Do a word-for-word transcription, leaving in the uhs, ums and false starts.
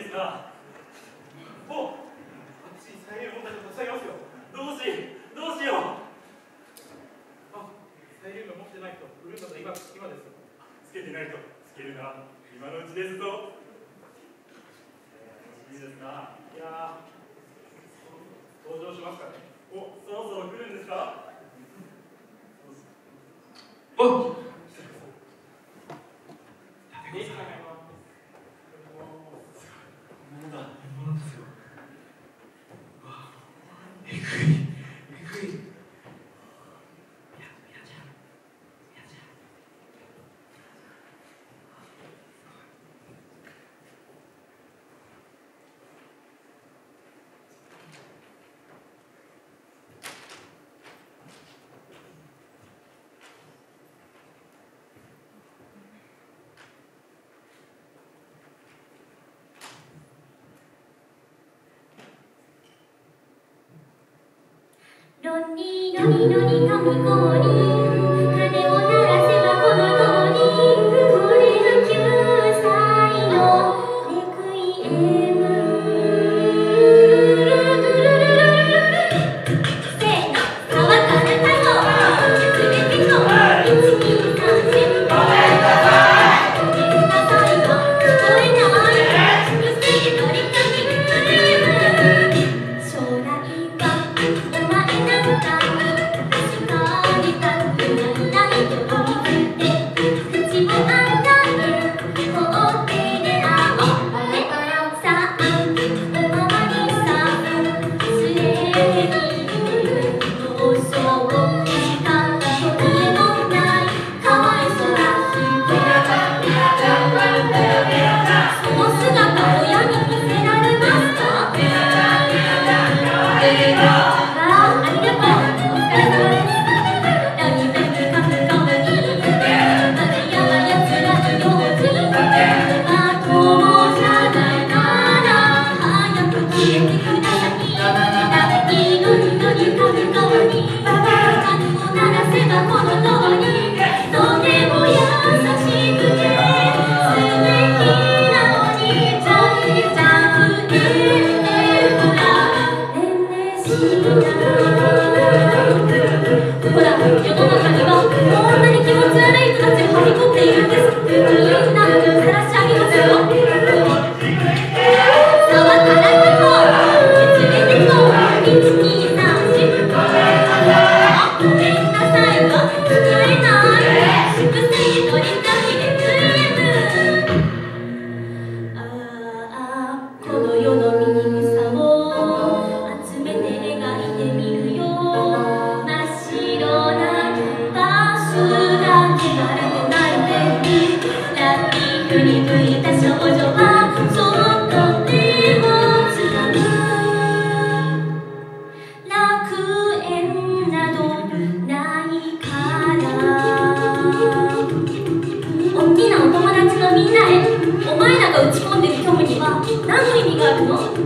ですか。お、あっちにサイレン問題がたくさんいますよ。どうしどうしよう。あ、サイレンが持ってないと売るんだと今今です。つけてないとつけるなら今のうちですぞ。いいですか。いやー、登場しますかね。お、そろそろ来るんですか。お。 ロリロリロリかみ氷、鐘を鳴らせばこの通り、これがきゅうさいのレクイエム。せーの、川から太陽連れてこう、いちにさんぜんごめんなさい、ごめんなさいが聞こえない、うせえロリかみレクイエム。将来はお前なんか確かにたくないないと言って口もあんだけ放ってであおねさあおまわりさすれにどうそうしたことでもないかわいそうな人その姿親に見せられますか。ほら、世の中にはこんなに気持ち悪い人たちが張り込んでいるんです。みんな照らしてあげますよ。沢から太陽連れてこう、いちにさんぜんごめんなさいが聞こえない、粛清のリカミレクイエム。ああ、この世の醜さを集めて描いてみるよ。真っ白なキャンバスが汚れてない手にラッキー振り向いた少女はそっと手をつかむ。楽園などないから大きなお友達のみんなへ、お前らが打ち込んでる虚無には何の意味があるの。